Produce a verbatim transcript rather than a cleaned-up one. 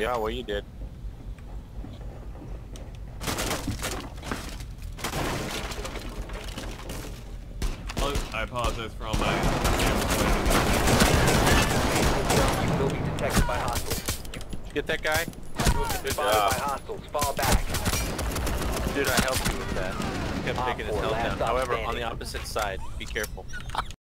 Yeah, well you did. I apologize for all my... You will be detected by hostiles. Get that guy? You will be spotted by hostiles. Fall back. Dude, I helped you with that. He kept Op taking his four, health last down. stop However, on standing. the opposite side, be careful.